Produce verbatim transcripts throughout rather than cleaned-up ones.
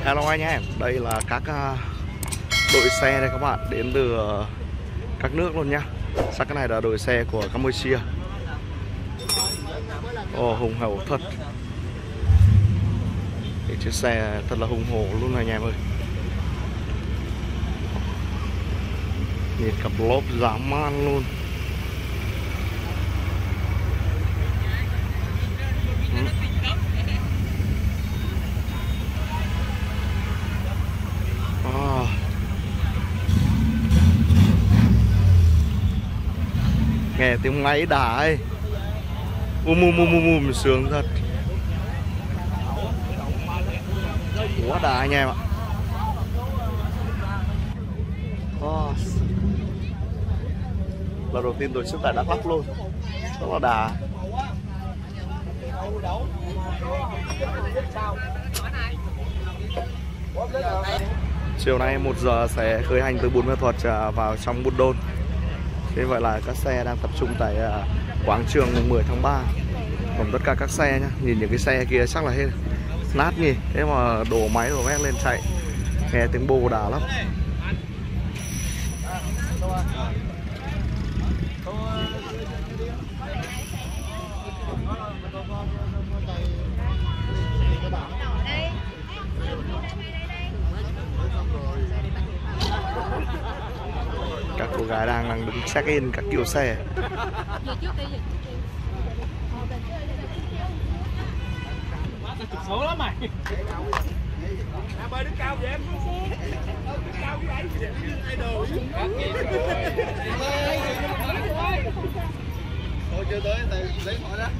Hello anh em, đây là các uh, đội xe đây các bạn, đến từ uh, các nước luôn nhá. Chắc cái này là đội xe của Campuchia. Ồ, oh, hùng hậu thật. Cái chiếc xe thật là hùng hổ luôn này anh em ơi. Nhìn cặp lốp dã man luôn. À. Nghe tiếng máy đá ấy, um um um um um sướng thật. Quá đá anh em ạ. Oh. Lần đầu tiên tổ chức tại Đắk Lắk luôn, rất là đá. Chiều nay một giờ sẽ khởi hành từ Buôn Ma Thuột vào trong Buôn Đôn. Thế vậy là các xe đang tập trung tại quảng trường mùng mười tháng ba. Còn tất cả các xe nhá, nhìn những cái xe kia chắc là hết nát nhỉ. Thế mà đổ máy đổ vét lên chạy, nghe tiếng bô đá lắm. Các cô gái đang đang đứng check in các kiểu xe. Chụp số lắm mày. À, bơi đứng cao vậy em. Đứng cao cái đấy. Idol. Thôi chưa tới tại lấy họ đó.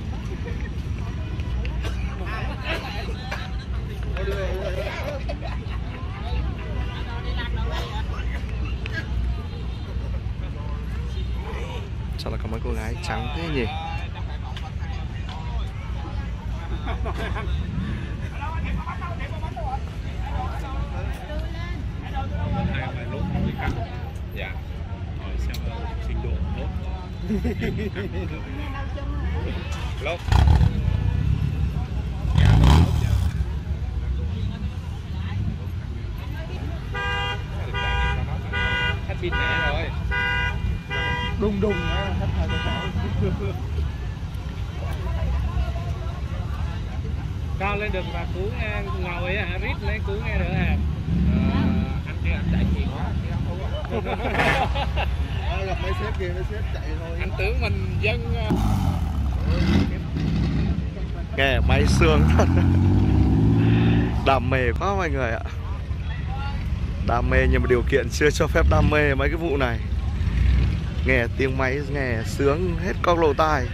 Sao là có mấy cô gái trắng thế nhỉ? Dạ. Rồi xem trình độ tốt. Lốp. Khách pin mẹ rồi. Đùng đùng á, khách hai con bảo. Cao lên đừng và cứu nghe, ngồi á, rít lấy cứu nghe nữa à. Ờ, anh kia anh chạy nhiều quá. Gặp mấy sếp kia, mấy sếp chạy thôi. Anh tưởng mình dân. Nghe máy sướng thật. Đam mê quá mọi người ạ. Đam mê nhưng mà điều kiện chưa cho phép đam mê mấy cái vụ này. Nghe tiếng máy nghe sướng hết các lỗ tai.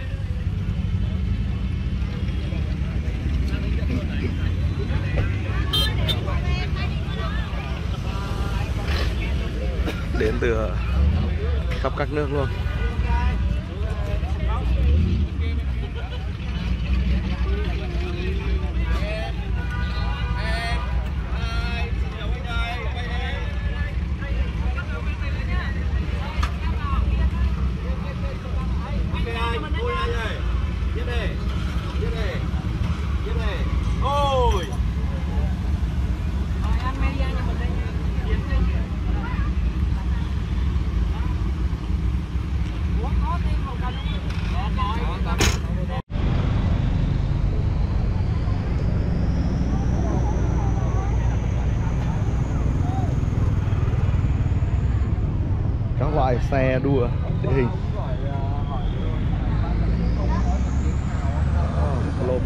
Đến từ khắp các nước luôn. Các loại xe đua địa hình. Oh,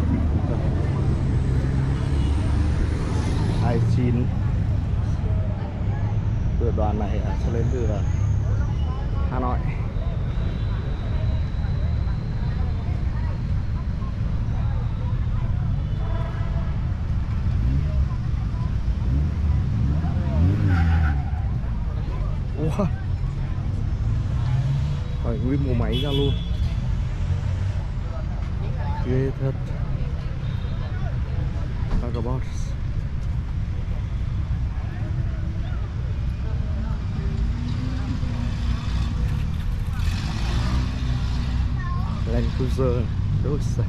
hai mươi chín. Từ đoàn này sẽ lên từ Hà Nội. Wow. Phải nguyên một máy ra luôn. Ghê thật. Vagabond. Land Cruiser đôi xe.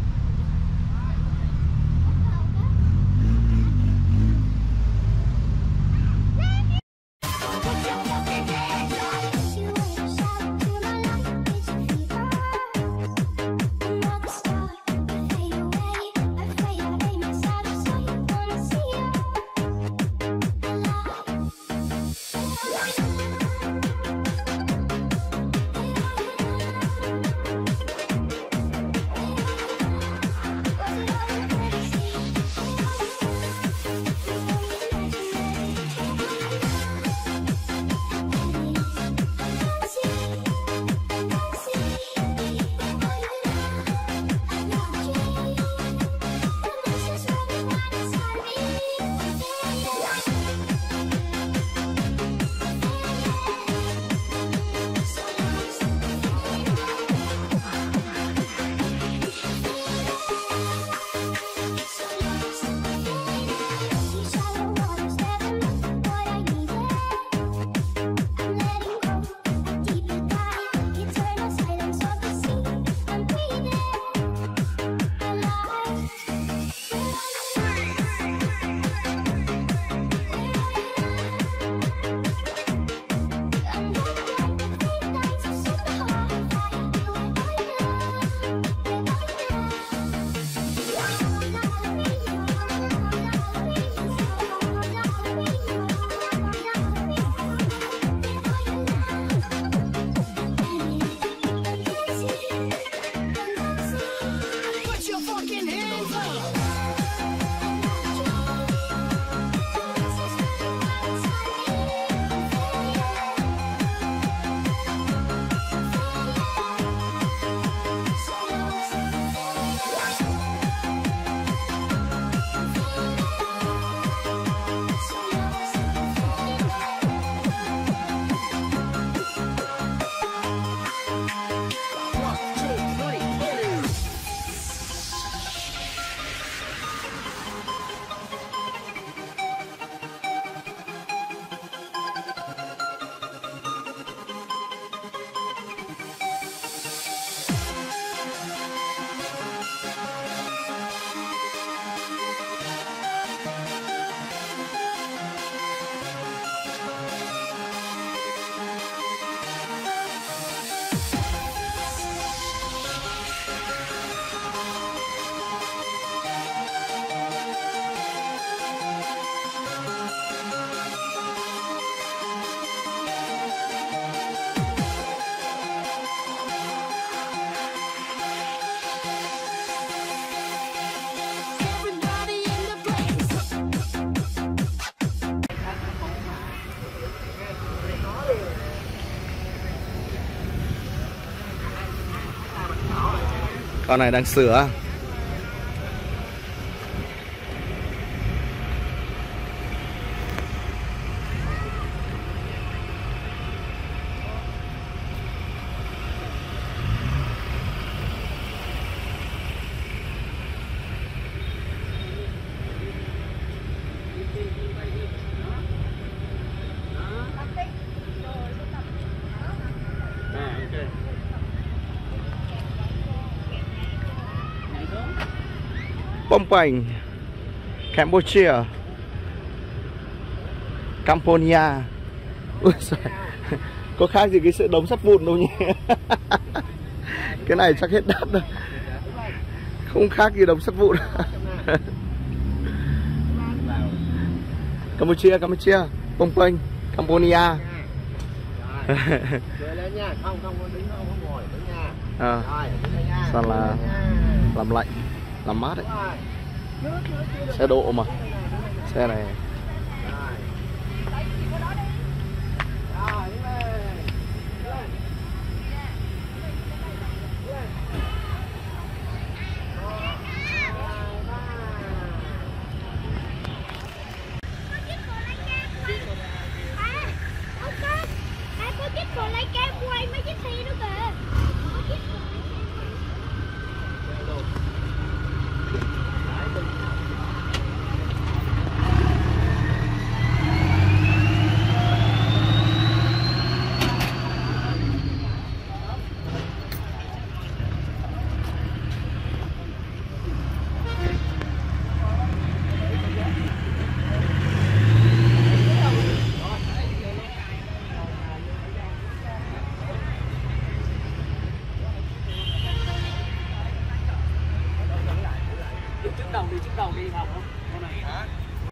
Con này đang sửa. Phnom Penh, Campuchia, Cambodia. Ui giời, có khác gì cái sự đống sắt vụn đâu nhỉ? Cái này chắc hết đắt rồi. Không khác gì đống sắt vụn. Campuchia, Campuchia, Phnom Penh, Cambodia. Lên nha, không không đứng không có ngồi đứng nha. À, sao là làm lạnh, làm mát đấy. Xe độ mà. Xe này còn lấy cam quay mấy chiếc xe nữa kìa. Trước đầu đi, trước đầu đi không? Con này hả?